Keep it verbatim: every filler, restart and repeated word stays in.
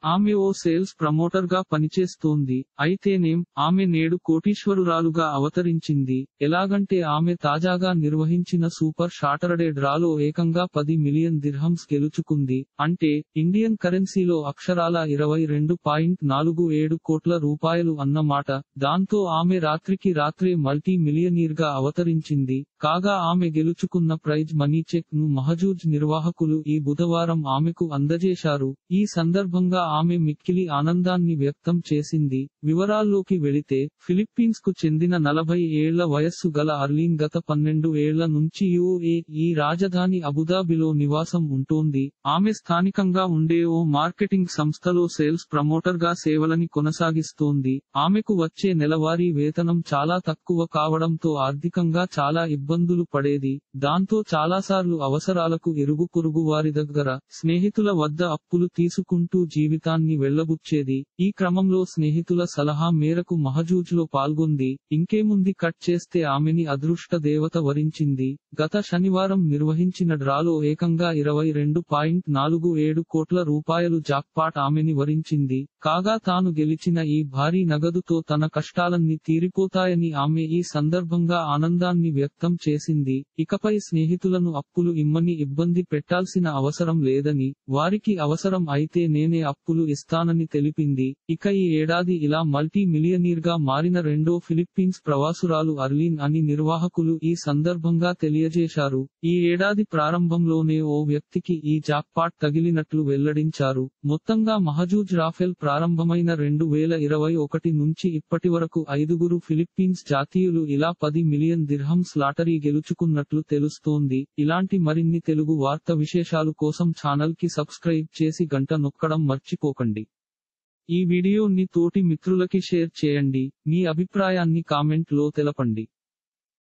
ఆమె ఓ sales promoter గా పనిచేస్తోంది. అయితేనేం ఆమె నేడు కోటీశ్వరురాలుగా అవతరించింది. ఎలాగంటే ఆమె తాజాగా నిర్వహించిన సూపర్ సాటర్డే డ్రాలో ఏకంగా పది మిలియన్ దిర్హమ్స్ గెలుచుకుంది. అంటే ఇండియన్ కరెన్సీలో అక్షరాల ఇరవై రెండు పాయింట్ నాలుగు ఏడు కోట్ల రూపాయలు అన్నమాట. దాంతో ఆమె రాత్రికి రాత్రే మల్టీ మిలియనీర్ గా అవతరించింది. కాగా ఆమె గెలుచుకున్న ప్రైజ్ మనీ చెక్ ను మహజూజ్ నిర్వాహకులు ఈ బుధవారం ఆమెకు అందజేశారు. ఈ సందర్భంగా ఆమె మిక్కిలి ఆనందాన్ని వ్యక్తం చేసింది. వివరాల్లోకి వెళితే ఫిలిప్పీన్స్ కు చెందిన నలభై ఏళ్ల వయస్సు గల అర్లీన్ గత పన్నెండు ఏళ్ల నుంచి యుఏఈ రాజధాని అబుదాబిలో నివాసం ఉంటోంది. ఆమె స్థానికంగా ఉండే ఓ మార్కెటింగ్ సంస్థలో సేల్స్ ప్రమోటర్ గా సేవలని కొనసాగిస్తోంది. ఆమెకు వచ్చే నెలవారీ వేతనం చాలా తక్కువ కావడంతో ఆర్థికంగా చాలా ఇబ్బందులు పడేది. దాంతో చాలాసార్లు అవసరాలకు ఇరుగు పొరుగు వారి దగ్గర, స్నేహితుల వద్ద అప్పులు తీసుకుంటూ జీవితాన్ని వెళ్లబుచ్చేది. ఈ క్రమంలో స్నేహితుల సలహా మేరకు మహజూజ్ లో పాల్గొంది. ఇంకేముంది, కట్ చేస్తే ఆమెని అదృష్ట దేవత వరించింది. గత శనివారం నిర్వహించిన డ్రాలో ఏకంగా ఇరవై రెండు పాయింట్ నాలుగు ఏడు కోట్ల రూపాయలు జాక్పాట్ ఆమెని వరించింది. కాగా తాను గెలిచిన ఈ భారీ నగదుతో తన కష్టాలన్నీ తీరిపోతాయని ఆమె ఈ సందర్భంగా ఆనందాన్ని వ్యక్తం చేసింది. ఇకపై స్నేహితులను అప్పులు ఇమ్మని ఇబ్బంది పెట్టాల్సిన అవసరం లేదని, వారికి అవసరం అయితే నేనే అప్పులు ఇస్తానని తెలిపింది. ఇక ఈ ఏడాది ఇలా మల్టీ మిలియనీర్ గా మారిన రెండో ఫిలిప్పీన్స్ ప్రవాసురాలు అర్లీన్ అని నిర్వాహకులు ఈ సందర్భంగా తెలియజేశారు. ఈ ఏడాది ప్రారంభంలోనే ఓ వ్యక్తికి ఈ జాక్పాట్ తగిలినట్లు వెల్లడించారు. మొత్తంగా మహజూజ్ రాఫెల్ ప్రారంభమైన రెండు వేల ఇరవై ఒకటి నుంచి ఇప్పటివరకు ఐదుగురు ఫిలిప్పీన్స్ జాతీయులు ఇలా పది మిలియన్ దిర్హమ్స్ లాటరీ గెలుచుకున్నట్లు తెలుస్తోంది. ఇలాంటి మరిన్ని తెలుగు వార్త విశేషాలు కోసం ఛానల్ కి సబ్స్క్రైబ్ చేసి గంట నొక్కడం మర్చిపోకండి. ఈ వీడియోని తోటి మిత్రులకి షేర్ చేయండి. మీ అభిప్రాయాన్ని కామెంట్ లో తెలపండి.